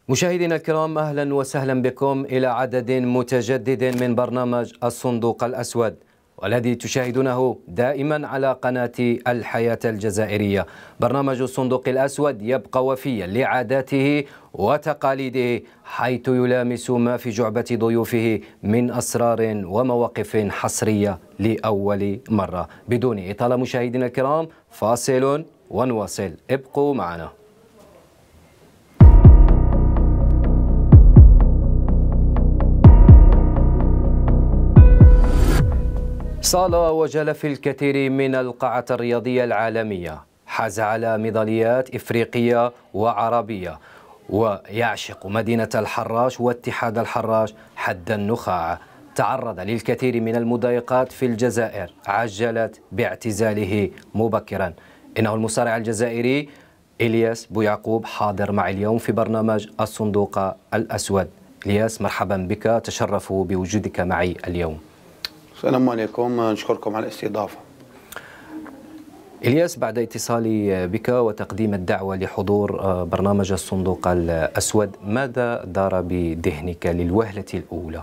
مشاهدينا الكرام، أهلا وسهلا بكم إلى عدد متجدد من برنامج الصندوق الأسود، والذي تشاهدونه دائما على قناة الحياة الجزائرية. برنامج الصندوق الأسود يبقى وفيا لعاداته وتقاليده، حيث يلامس ما في جعبة ضيوفه من أسرار ومواقف حصرية لأول مرة. بدون إطالة مشاهدينا الكرام، فاصل ونواصل، ابقوا معنا. صال وجال في الكثير من القاعات الرياضية العالمية، حاز على ميداليات إفريقية وعربية، ويعشق مدينة الحراش واتحاد الحراش حد النخاع. تعرض للكثير من المضايقات في الجزائر، عجلت باعتزاله مبكرا. إنه المصارع الجزائري إلياس بويعقوب حاضر معي اليوم في برنامج الصندوق الأسود. إلياس، مرحبا بك، تشرف بوجودك معي اليوم. السلام عليكم، نشكركم على الاستضافة. إلياس، بعد اتصالي بك وتقديم الدعوة لحضور برنامج الصندوق الأسود، ماذا دار بذهنك للوهلة الأولى؟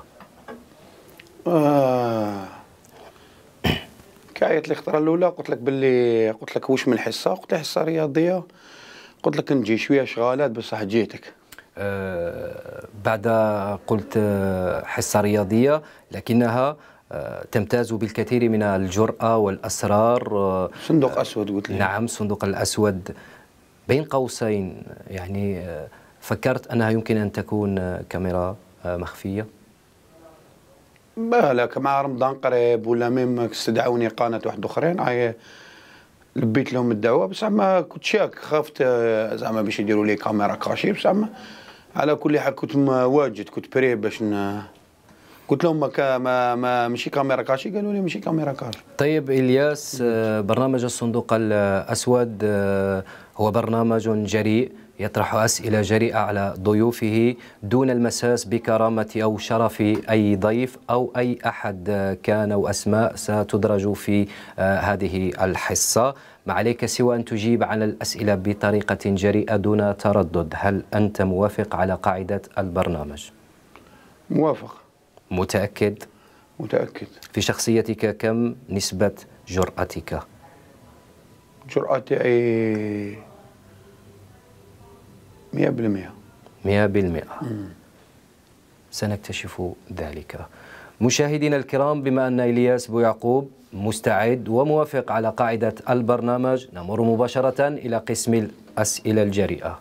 كاية الاختيار الأولى قلت لك واش من حصة، قلت لك حصة رياضية، قلت لك نجي شوية شغالات بصح جيتك. بعد قلت حصة رياضية لكنها تمتاز بالكثير من الجرأة والأسرار. صندوق أسود قلت لي. نعم، صندوق الأسود بين قوسين، يعني فكرت أنها يمكن أن تكون كاميرا مخفية؟ بالك مع رمضان قريب ولا ميم استدعوني قناة واحد أخرين، لبيت لهم الدعوة، بصح ما كنت شاك، خفت زعما باش يديروا لي كاميرا كاشي، بصح على كل حال كنت واجد، كنت بري باش قلت لهم ما ماشي كاميرا كاشي، قالوا لي ماشي كاميرا كاشي. طيب إلياس، برنامج الصندوق الأسود هو برنامج جريء، يطرح أسئلة جريئة على ضيوفه دون المساس بكرامة أو شرف أي ضيف أو أي أحد كان، وأسماء ستدرج في هذه الحصة. ما عليك سوى أن تجيب على الأسئلة بطريقة جريئة دون تردد. هل أنت موافق على قاعدة البرنامج؟ موافق. متأكد؟ متأكد. في شخصيتك كم نسبة جرأتك؟ جرأتي 100%. 100%. سنكتشف ذلك. مشاهدينا الكرام، بما أن إلياس بويعقوب مستعد وموافق على قاعدة البرنامج، نمر مباشرة إلى قسم الأسئلة الجريئة.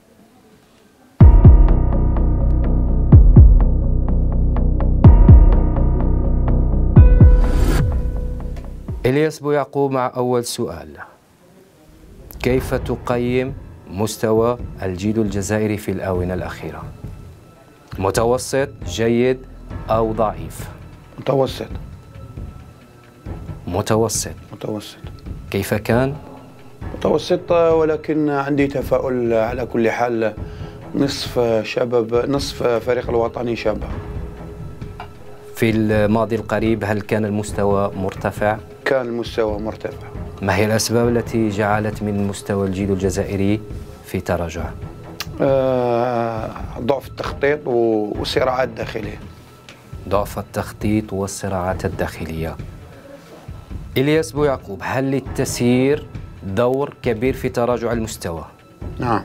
إلياس بويعقوب مع أول سؤال: كيف تقيم مستوى الجيل الجزائري في الآونة الأخيرة؟ متوسط، جيد أو ضعيف؟ متوسط. متوسط. متوسط. كيف كان؟ متوسط، ولكن عندي تفاؤل على كل حال. نصف فريق الوطني شباب. في الماضي القريب هل كان المستوى مرتفع؟ كان المستوى مرتفع. ما هي الأسباب التي جعلت من مستوى الجيل الجزائري في تراجع؟ ضعف التخطيط والصراعات الداخلية. ضعف التخطيط والصراعات الداخلية. إلياس بويعقوب، هل للتسيير دور كبير في تراجع المستوى؟ نعم.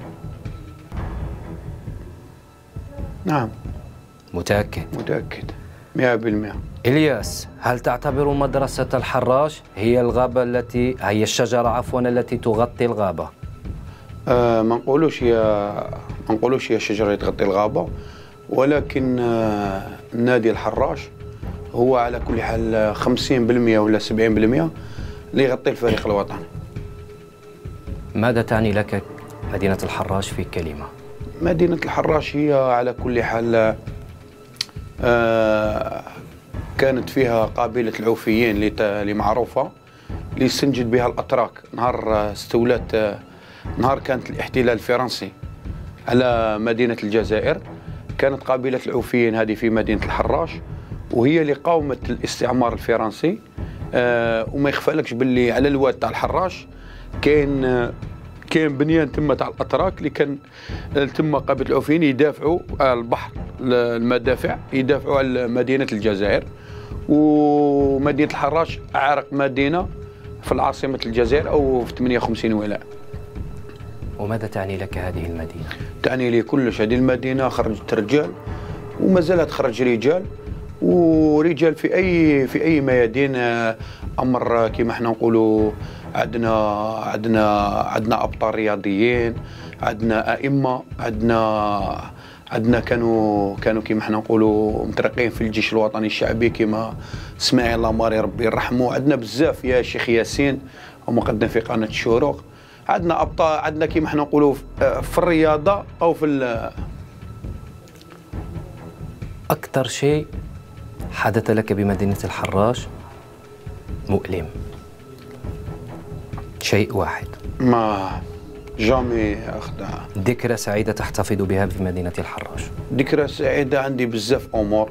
نعم. متأكد؟ متأكد 100%. إلياس، هل تعتبر مدرسة الحراش هي الشجرة التي تغطي الغابة؟ ما نقولوش هي الشجرة تغطي الغابة، ولكن نادي الحراش هو على كل حال 50% ولا 70% اللي يغطي الفريق الوطني. ماذا تعني لك مدينة الحراش في كلمة؟ مدينة الحراش هي على كل حال كانت فيها قبيلة العوفيين اللي معروفة، اللي استنجد بها الأتراك نهار كانت الاحتلال الفرنسي على مدينة الجزائر. كانت قبيلة العوفيين هذه في مدينة الحراش، وهي اللي قاومت الاستعمار الفرنسي. وما يخفالكش باللي على الواد تاع الحراش كاين كاين بنيان تما تاع الاتراك اللي كان تما قبيله العوفيين يدافعوا على البحر، المدافع يدافعوا على مدينه الجزائر. ومدينه الحراش اعرق مدينه في العاصمه الجزائر او في 58 ولاء. وماذا تعني لك هذه المدينه؟ تعني لي كلش. هذه المدينه خرجت رجال وما زالت تخرج رجال، ورجال في اي ميادين امر كما احنا نقولوا. عندنا ابطال رياضيين، عندنا ائمه، عندنا كانوا كما احنا نقولوا مترقين في الجيش الوطني الشعبي كما اسماعيل لاماري ربي يرحمه. عندنا بزاف يا شيخ ياسين ومقدم في قناه الشروق. عندنا ابطال، عندنا كما احنا نقولوا في الرياضه او في اكثر شيء حدث لك بمدينه الحراش مؤلم، شيء واحد ما جامي أخذ ذكرى سعيدة تحتفظ بها في مدينة الحراش. ذكرى سعيدة عندي بزاف أمور.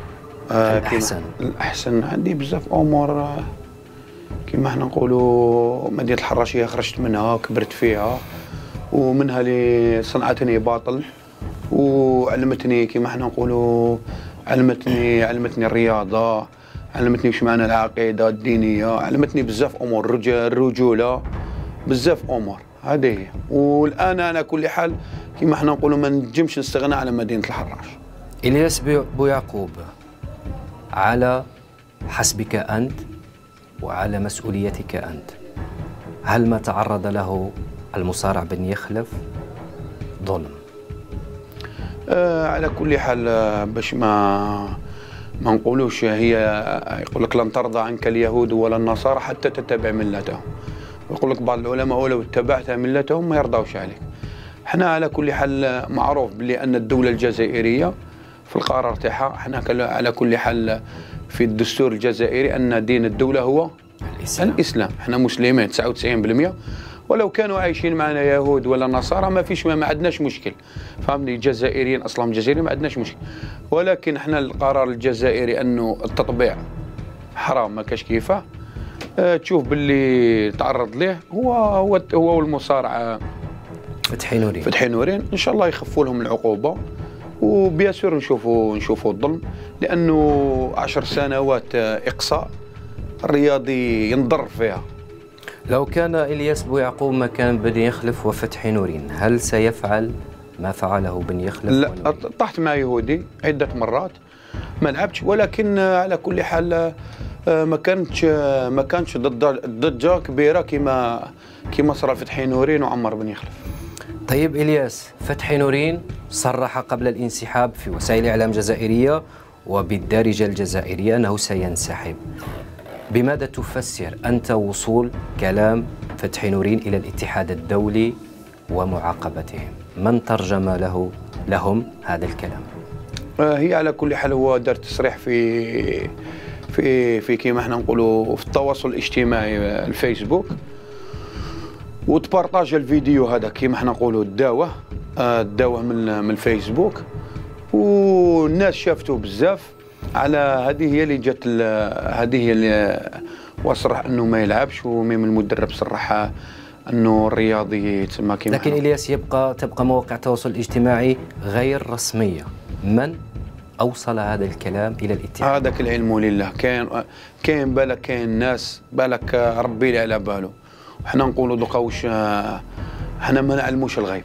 الأحسن عندي بزاف أمور كما احنا نقولوا. مدينة الحراش هي خرجت منها كبرت فيها، ومنها اللي صنعتني باطل وعلمتني كما احنا نقولوا. علمتني الرياضة، علمتني وش معنى العقيدة الدينية، علمتني بزاف أمور، الرجولة، بزاف أمور. هذه هي. والآن أنا كل حال كما احنا نقولوا ما نجمش نستغنى على مدينة الحراش. إلياس بويعقوب، على حسبك أنت وعلى مسؤوليتك أنت، هل ما تعرض له المصارع بن يخلف ظلم؟ على كل حال باش ما نقولوش، هي يقول لك لن ترضى عنك اليهود ولا النصارى حتى تتبع ملتهم. يقول لك بعض العلماء ولو اتبعت ملتهم ما يرضوش عليك. احنا على كل حال معروف بلي ان الدولة الجزائرية في القرار تاعها، احنا على كل حال في الدستور الجزائري ان دين الدولة هو الإسلام. احنا مسلمين 99%، ولو كانوا عايشين معنا يهود ولا نصارى ما فيش، ما عندناش مشكل. فهمني؟ جزائريين اصلا جزائريين ما عندناش مشكل. ولكن احنا القرار الجزائري انه التطبيع حرام ما كاش كيفاه. تشوف باللي تعرض ليه هو والمصارع فتحي نورين. ان شاء الله يخفوا لهم العقوبه، وبياسور نشوفوا الظلم، لانه 10 سنوات اقصاء الرياضي ينضر فيها. لو كان إلياس بويعقوب مكان بن يخلف وفتحي نورين، هل سيفعل ما فعله بن يخلف؟ لا، طحت مع يهودي عدة مرات ما لعبتش، ولكن على كل حال ما كانتش ضجة كبيرة كما صار فتحي نورين وعمر بن يخلف. طيب إلياس، فتحي نورين صرح قبل الانسحاب في وسائل الإعلام الجزائرية وبالدارجة الجزائرية أنه سينسحب. بماذا تفسر أنت وصول كلام فتحي نورين إلى الاتحاد الدولي ومعاقبتهم؟ من ترجم لهم هذا الكلام؟ هي على كل حال هو دار تصريح في كيما احنا نقولوا في التواصل الاجتماعي الفيسبوك، وتبارطاج الفيديو هذا كيما احنا نقولوا الدعوة من الفيسبوك، والناس شافته بزاف. على هذه هي اللي جات، هذه هي اللي وصرح انه ما يلعبش، وميم المدرب صرح انه الرياضي تسمى كيما. لكن الياس تبقى مواقع التواصل الاجتماعي غير رسميه. من اوصل هذا الكلام الى الاتحاد؟ هذاك العلم لله. كاين بالك، كاين ناس بالك ربي اللي على باله. حنا نقولوا دوكا واش حنا ما نعلموش الغيب.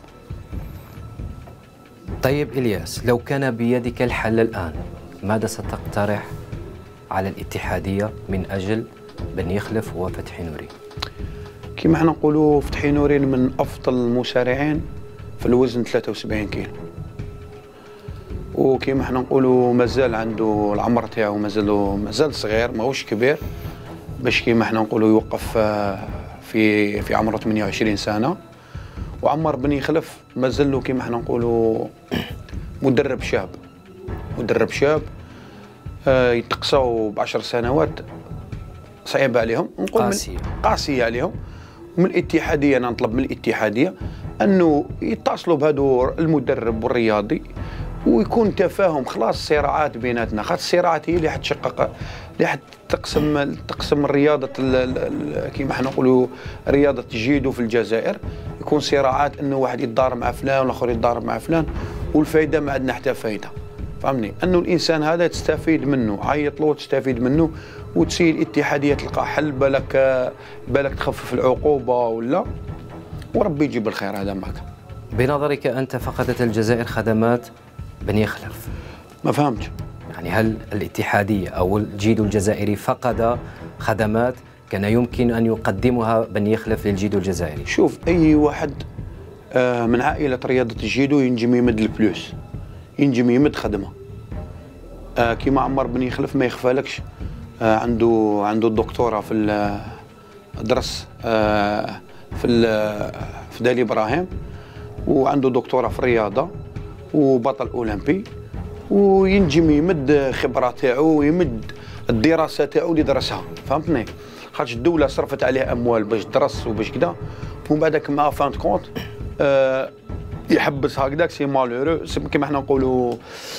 طيب الياس، لو كان بيدك الحل الان، ماذا ستقترح على الاتحادية من أجل بن يخلف وفتحي نورين؟ كما احنا نقولوا فتحي نورين من أفضل المصارعين في الوزن 73 كيلو، وكما احنا نقولوا مازال عنده العمر تاعو مازال صغير، ماهوش كبير باش كما احنا نقولوا يوقف في عمره 28 سنة. وعمر بن يخلف مازال له كما احنا نقولوا مدرب شاب يتقصوا ب10 سنوات صعيبه عليهم، نقول قاسيه عليهم. ومن الاتحاديه انا نطلب من الاتحاديه انه يتصلوا بهذو المدرب والرياضي ويكون تفاهم. خلاص الصراعات بيناتنا، خاطر الصراعات هي اللي حتشقق، اللي حتقسم الرياضه كيما احنا نقولوا رياضه الجيدو في الجزائر. يكون صراعات انه واحد يتضارب مع فلان والاخر يتضارب مع فلان، والفائده ما عندنا حتى فائده. فهمني انه الانسان هذا تستفيد منه، عيط له تستفيد منه وتسير الاتحاديه تلقى حل، بالك تخفف العقوبه ولا، وربي يجيب الخير. هذا معك. بنظرك أنت فقدت الجزائر خدمات بني خلف؟ ما فهمت. يعني هل الاتحادية أو الجيدو الجزائري فقد خدمات كان يمكن أن يقدمها بني خلف للجيدو الجزائري؟ شوف، أي واحد من عائلة رياضة الجيدو ينجم يمد الفلوس، ينجم يمد خدمة. كيما عمر بني خلف ما يخفالكش، عنده الدكتوراه في درس في دالي إبراهيم، وعنده دكتوراه في الرياضة وبطل أولمبي، وينجم يمد خبرة تاعو ويمد الدراسة تاعو اللي درسها. فهمتني؟ خاطش الدولة صرفت عليه أموال باش درس وباش كدا، ومن بعدك مع فانت كونت يحبس هكذاك. سي مالورو، كيما حنا نقولوا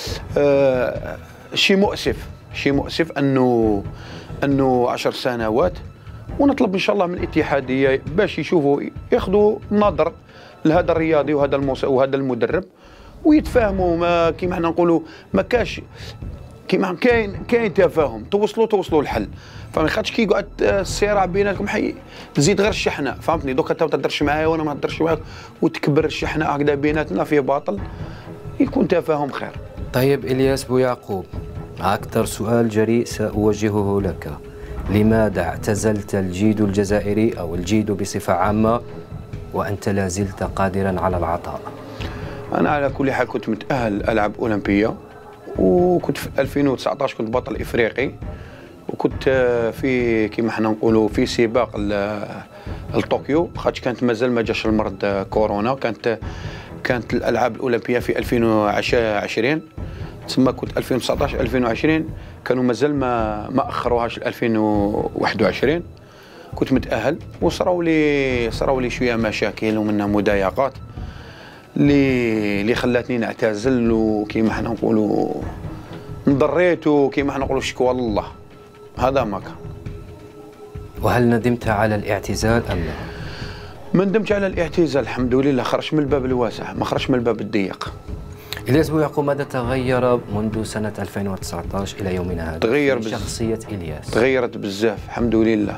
شي مؤسف انه 10 سنوات. ونطلب ان شاء الله من الاتحادية باش يشوفوا ياخذوا نظر لهذا الرياضي وهذا المدرب ويتفاهموا. ما كيما حنا نقولوا ما كاش، كيما كاين تفاهم، توصلوا الحل. فما خاطش كي يقعد الصراع بيناتكم تزيد غير الشحنه. فهمتني؟ دوكا انت ما تهدرش معايا وانا ما نهدرش معاك وتكبر الشحنه هكذا بيناتنا في باطل، يكون تفاهم خير. طيب إلياس بويعقوب، أكثر سؤال جريء سأوجهه لك: لماذا اعتزلت الجيدو الجزائري أو الجيدو بصفة عامة وأنت لا زلت قادرا على العطاء؟ أنا على كل حال كنت متأهل ألعاب أولمبية، وكنت في 2019 كنت بطل إفريقي، وكنت في كيما حنا نقولوا في سباق لطوكيو، خاطش كانت مازال ما جاش المرض كورونا. كانت الألعاب الأولمبية في 2020، تسمى كنت 2019 2020 كانوا مازال ما أخروهاش ل 2021. كنت متأهل وصراو لي شوية مشاكل ومنها مضايقات اللي خلاتني نعتزل، وكيما حنا نقولوا انضريت، وكيما حنا نقولوا شكوى لله. هذا ما كان. وهل ندمت على الاعتزال أم لا؟ ما ندمتش على الاعتزال، الحمد لله. خرج من الباب الواسع، ما خرج من الباب الضيق. إلياس بويعقوب، ماذا تغير منذ سنة 2019 إلى يومنا هذا؟ تغير شخصية إلياس تغيرت بزاف، الحمد لله.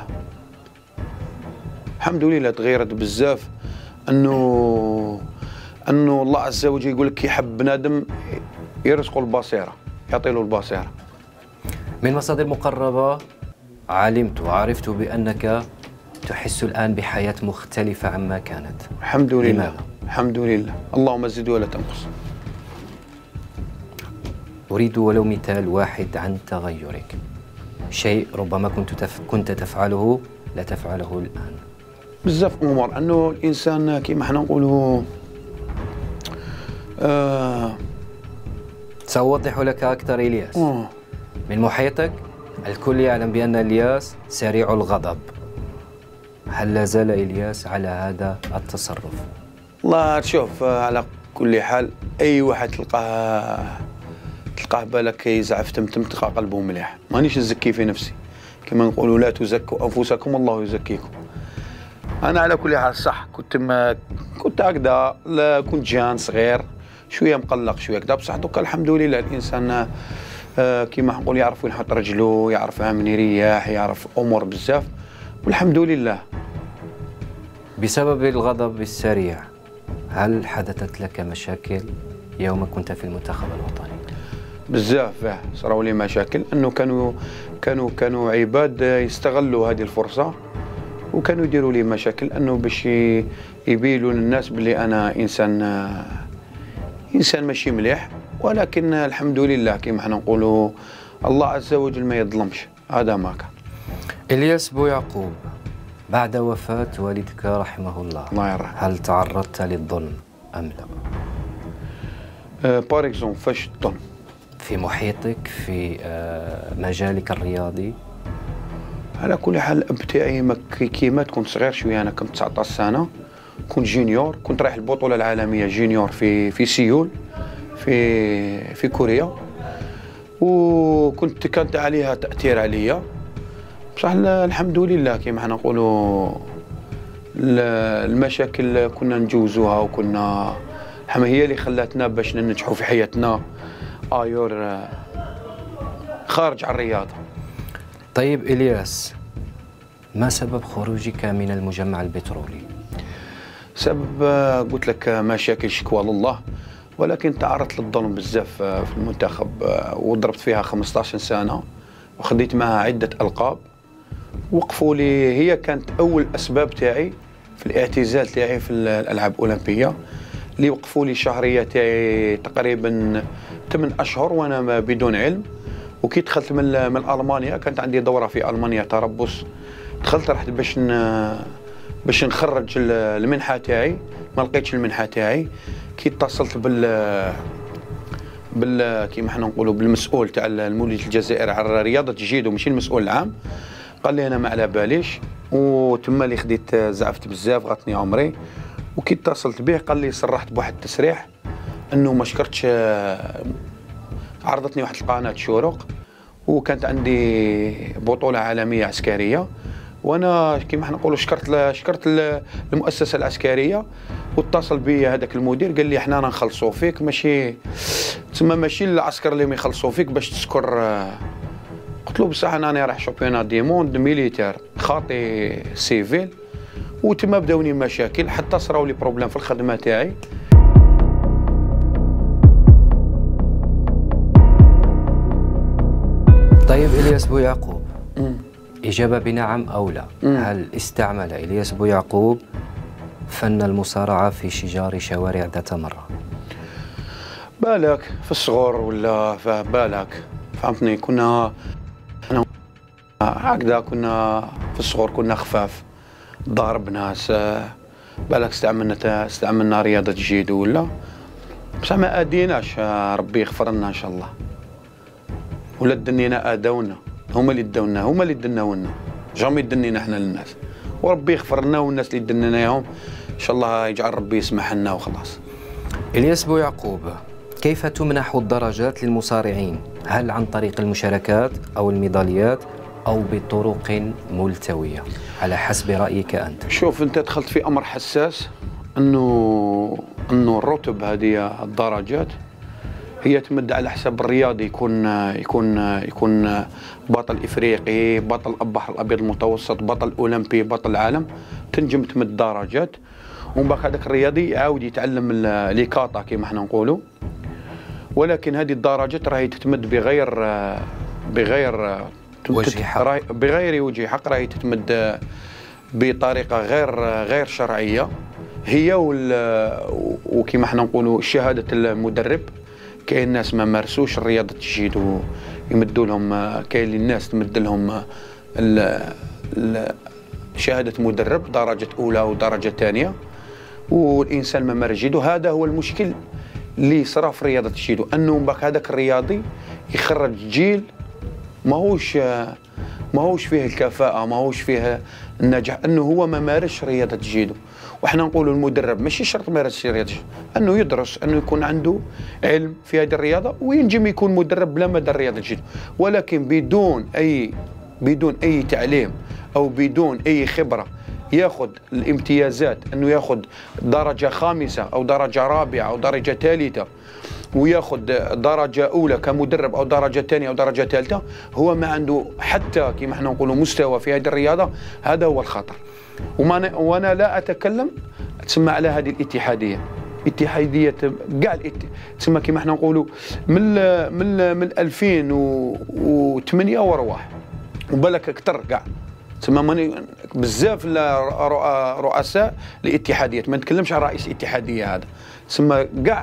الحمد لله تغيرت بزاف. انه الله عز وجل يقول لك كي يحب بنادم يرزقه البصيره، يعطي له البصيره. من مصادر مقربة علمت وعرفت بأنك تحس الآن بحياة مختلفة عما كانت. الحمد لله. لماذا؟ الحمد لله، اللهم زد ولا تنقص. أريد ولو مثال واحد عن تغيرك، شيء ربما كنت تفعله لا تفعله الآن. بزاف امور، انه الانسان كيما حنا نقولوا سأوضح لك أكثر إلياس. من محيطك الكل يعلم بأن إلياس سريع الغضب. هل لا زال إلياس على هذا التصرف؟ والله تشوف، على كل حال أي واحد تلقاه بالك يزعف تمتم، تلقى قلبه مليح. مانيش نزكي في نفسي، كما نقولوا لا تزكوا أنفسكم الله يزكيكم. أنا على كل حال صح كنت هكذا، كنت جان صغير شوية مقلق شوية كذا، بصح دوكا الحمد لله الإنسان كيما نقول يعرف وين يحط رجله، يعرف من يريح، يعرف أمور بزاف، والحمد لله. بسبب الغضب السريع هل حدثت لك مشاكل يوم كنت في المنتخب الوطني؟ بزاف صاروا لي مشاكل، انه كانوا عباد يستغلوا هذه الفرصه، وكانوا يديروا لي مشاكل انه باش يبينوا للناس بلي انا انسان ماشي مليح. ولكن الحمد لله كيما حنا نقولوا الله عز وجل ما يظلمش. هذا ما كان. إلياس بويعقوب، بعد وفاة والدك رحمه الله هل تعرضت للظلم أم لا؟ بار اكزومبل فاش الظلم في محيطك، في مجالك الرياضي؟ على كل حال الاب تاعي كيما كنت صغير شويه، انا كنت 19 سنه، كنت جونيور، كنت رايح البطوله العالميه جونيور في سيول في كوريا، كانت عليها تاثير عليا. بصح الحمد لله كيما حنا نقولوا المشاكل كنا نجوزوها، وكنا هي اللي خلاتنا باش ننجحوا في حياتنا ايور خارج عن الرياضه. طيب إلياس، ما سبب خروجك من المجمع البترولي؟ سبب قلت لك مشاكل شكوى لله، ولكن تعرضت للظلم بزاف في المنتخب، وضربت فيها 15 سنه وخديت معها عده القاب. وقفوا لي، هي كانت اول اسباب تاعي في الاعتزال تاعي في الالعاب الاولمبيه، اللي وقفوا لي شهريه تاعي تقريبا 8 اشهر وانا بدون علم. وكي دخلت من المانيا، كانت عندي دوره في المانيا تربص، دخلت رحت باش نخرج المنحه تاعي، ما لقيتش المنحه تاعي. كي اتصلت كيما حنا نقولوا بالمسؤول تاع المولد الجزائر على رياضه الجيدو، ماشي المسؤول العام، قال لي انا ما على باليش. وتما اللي خديت زعفت بزاف، غطني عمري. وكي اتصلت به قال لي صرحت بواحد التسريح انه ما شكرتش، عرضتني واحد القناه شروق وكانت عندي بطوله عالميه عسكريه، وانا كيما حنا نقولوا شكرت المؤسسه العسكريه. واتصل بي هذاك المدير قال لي احنا نخلصوا فيك، ماشي تسمى ماشي العسكر اللي يخلصوا فيك باش تسكر. قلت له بصح انا رايح شامبيونات دي موند ميليتير خاطي سيفيل. وتما بداوني مشاكل حتى صراو لي بروبليم في الخدمه تاعي. طيب إلياس بويعقوب، إجابة بنعم أو لا. هل استعمل إلياس بويعقوب فن المصارعة في شجار شوارع ذات مرة؟ بالك في الصغر ولا بالك فهمتني، كنا هكذا، كنا في الصغر كنا خفاف، ضارب ناس، بالك استعملنا رياضة جيدو ولا، بصح ما اديناش، ربي يغفر لنا ان شاء الله. ولا دنينا ادونا، هما اللي داونا، هما اللي دناونا، جامي دنينا احنا للناس. وربي يغفر لنا، والناس اللي دنيناهم ان شاء الله يجعل ربي يسمح لنا وخلاص. إلياس بويعقوب، كيف تمنح الدرجات للمصارعين؟ هل عن طريق المشاركات أو الميداليات أو بطرق ملتوية على حسب رأيك أنت؟ شوف، أنت دخلت في أمر حساس، أنه الرتب هذه الدرجات هي تمد على حساب الرياضي، يكون بطل إفريقي، بطل البحر الأبيض المتوسط، بطل أولمبي، بطل العالم، تنجم تمد درجات. ومن بعد هذاك الرياضي يعاود يتعلم ليكاطا كما احنا نقولوا. ولكن هذه الدرجات راهي تتمد بغير وجه حق، راهي تتمد بطريقه غير شرعيه. هي وكما احنا نقولوا شهاده المدرب. كاين ناس ما مارسوش رياضه الجيدو يمدوا لهم، كاين الناس تمد لهم شهاده مدرب درجه اولى ودرجه ثانيه، والانسان ما مارس جيدو. هذا هو المشكل اللي صرا في رياضه الجيدو، انه باك هذاك الرياضي يخرج جيل ماهوش فيه الكفاءه، ماهوش فيه النجاح، انه هو ما مارسش رياضه الجيدو. وحنا نقولوا المدرب ماشي شرط ما يمارسش رياضه الجيدو، انه يدرس، انه يكون عنده علم في هذه الرياضه، وينجم يكون مدرب بلا ما دار رياضه الجيدو. ولكن بدون اي تعليم او بدون اي خبره ياخذ الامتيازات، انه ياخذ درجه خامسه او درجه رابعه او درجه ثالثه، وياخذ درجه اولى كمدرب او درجه ثانيه او درجه ثالثه، هو ما عنده حتى كما احنا نقولوا مستوى في هذه الرياضه. هذا هو الخطر. وانا لا اتكلم تسمى على هذه الاتحاديه كاع تسمى كما احنا نقولوا من 2008 ورواح، وبالك اكثر كاع تسمى بزاف رؤساء الاتحاديات، ما نتكلمش عن رئيس اتحاديه، هذا تسمى كاع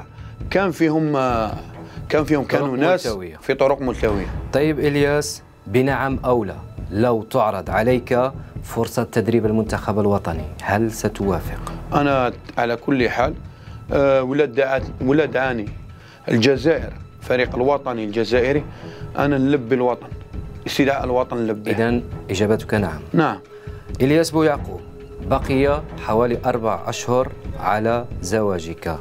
كانوا ناس ملتوية. في طرق ملتويه. طيب إلياس، بنعم أو لا، لو تعرض عليك فرصة تدريب المنتخب الوطني هل ستوافق؟ أنا على كل حال، ولاد دعاني الجزائر، فريق الوطني الجزائري، أنا نلبي الوطن، استدعاء الوطن نلبيه. إذن إجابتك نعم. نعم. إلياس بويعقوب، بقي حوالي 4 أشهر على زواجك،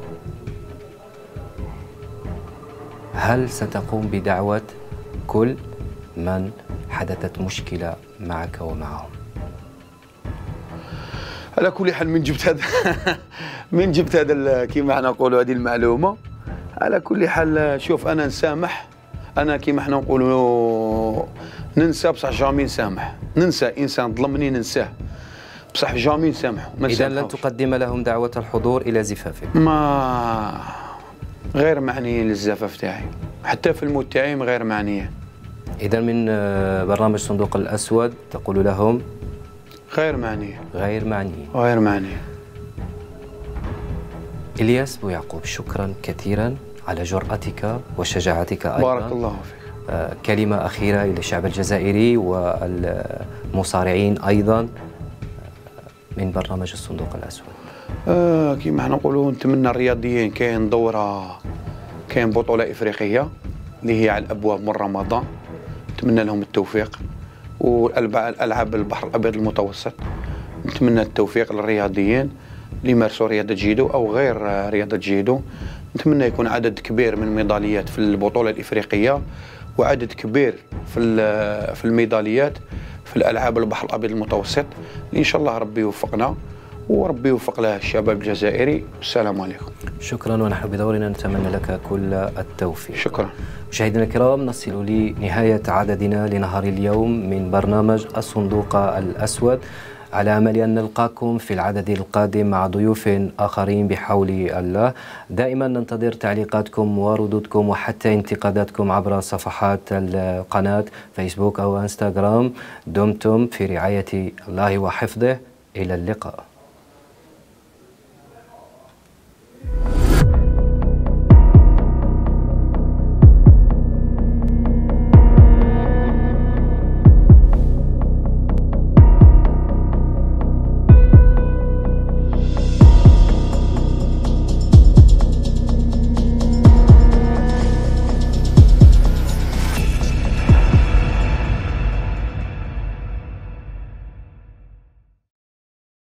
هل ستقوم بدعوة كل من حدثت مشكلة معك ومعهم؟ على كل حال من جبت هذا من جبت هذا كيما احنا نقولوا هذه المعلومه. على كل حال شوف انا نسامح، انا كيما احنا نقولوا ننسى بصح جامي نسامح، ننسى انسان ظلمني ننساه بصح جامي نسامحه. اذا لن تقدم لهم دعوه الحضور الى زفافك؟ ما غير معنيين للزفاف تاعي، حتى في الموت تاعي غير معنيه. اذا من برنامج صندوق الاسود تقول لهم غير معنيه. غير معنيين. غير معنيه. إلياس بويعقوب، شكرا كثيرا على جرأتك وشجاعتك أيضا. بارك الله فيك. كلمة أخيرة إلى الشعب الجزائري والمصارعين أيضا من برنامج الصندوق الأسود. كيما احنا نقولوا نتمنى الرياضيين، كاين دورة، كاين بطولة إفريقية اللي هي على الأبواب من رمضان، نتمنى لهم التوفيق. والألعاب البحر الأبيض المتوسط نتمنى التوفيق للرياضيين اللي يمارسوا رياضة جيدو أو غير رياضة جيدو. نتمنى يكون عدد كبير من الميداليات في البطولة الإفريقية، وعدد كبير في الميداليات في الألعاب البحر الأبيض المتوسط، إن شاء الله ربي يوفقنا وربي يوفق له الشباب الجزائري. السلام عليكم. شكرا، ونحن بدورنا نتمنى لك كل التوفيق. شكرا. مشاهدينا الكرام، نصل لنهاية عددنا لنهار اليوم من برنامج الصندوق الأسود، على أمل أن نلقاكم في العدد القادم مع ضيوف آخرين بحول الله. دائما ننتظر تعليقاتكم وردودكم وحتى انتقاداتكم عبر صفحات القناة فيسبوك أو انستغرام. دمتم في رعاية الله وحفظه، إلى اللقاء.